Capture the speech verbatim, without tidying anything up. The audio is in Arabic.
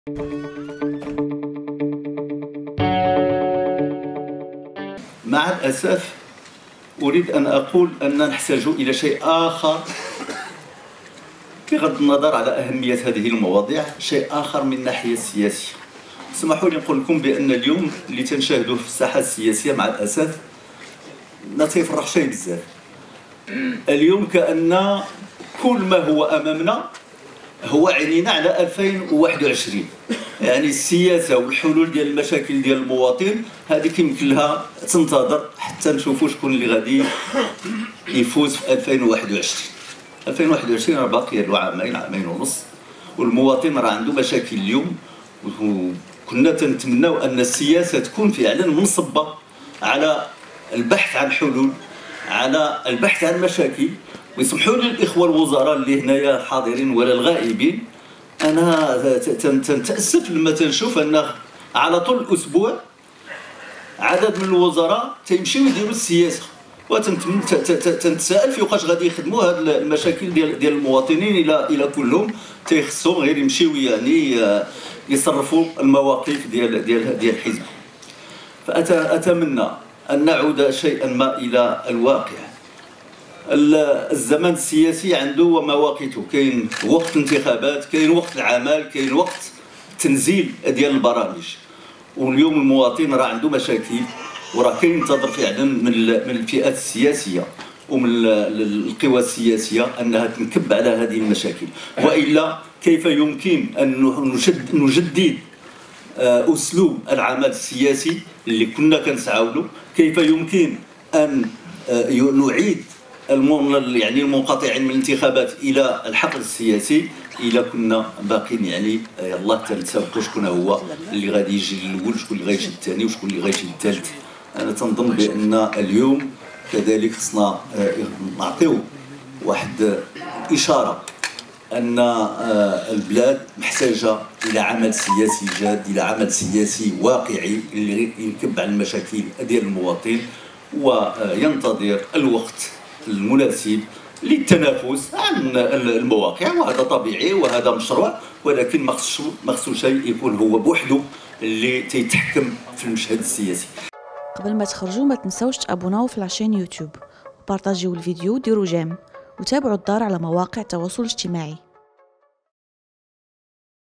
مع الأسف أريد أن أقول أننا نحتاج إلى شيء آخر بغض النظر على أهمية هذه المواضيع، شيء آخر من الناحية السياسية. اسمحوا لي نقول لكم بأن اليوم اللي تنشاهدوه في الساحة السياسية مع الأسف ما تيفرح شيء بزاف. اليوم كأن كل ما هو أمامنا هو عينينا على ألفين وواحد وعشرين، يعني السياسة والحلول ديال المشاكل ديال المواطن هذيك يمكن لها تنتظر حتى نشوفوا شكون اللي غادي يفوز في ألفين وواحد وعشرين. ألفين وواحد وعشرين راه باقي له عامين عامين ونص، والمواطن راه عنده مشاكل اليوم، وكنا تنتمناو أن السياسة تكون فعلا منصبة على البحث عن حلول، على البحث عن مشاكل. ويسمحوا لي الإخوة الوزراء اللي هنايا حاضرين ولا الغائبين، أنا تنتأسف لما تنشوف أن على طول الأسبوع عدد من الوزراء تيمشيو يديروا السياسة، وتنتساءل فوقاش غادي يخدموا هاد المشاكل ديال ديال المواطنين إلى إلى كلهم تيخصهم غير يمشيو يعني يصرفوا المواقف ديال ديال ديال الحزب. فأتمنى أن نعود شيئا ما إلى الواقع. الزمن السياسي عنده مواقيته، كاين وقت الانتخابات، كاين وقت العمل، كاين وقت تنزيل ديال البرامج. واليوم المواطن راه عنده مشاكل وراه كينتظر فعلا من من الفئات السياسيه ومن القوى السياسيه انها تنكب على هذه المشاكل، والا كيف يمكن ان نجدد اسلوب العمل السياسي اللي كنا كنسعاو له؟ كيف يمكن ان نعيد يعني المنقطعين من الانتخابات الى الحقل السياسي الا كنا باقيين يعني يلاه تنسابقوا شكون هو اللي غادي يجي الاول، شكون اللي غيجي الثاني، وشكون اللي غيجي الثالث. انا تنظن بان اليوم كذلك خصنا نعطيو واحد اشاره ان البلاد محتاجه الى عمل سياسي جاد، الى عمل سياسي واقعي اللي ينكب على المشاكل ديال المواطن، وينتظر الوقت المناسب للتنافس عن المواقع، وهذا طبيعي وهذا مشروع، ولكن ما خصو شيء يكون هو بوحده اللي تيتحكم في المشهد السياسي. قبل ما تخرجوا ما تنسوش تابوناو في العشان يوتيوب وبارطاجيو الفيديو وديروا جيم وتابعوا الدار على مواقع التواصل الاجتماعي.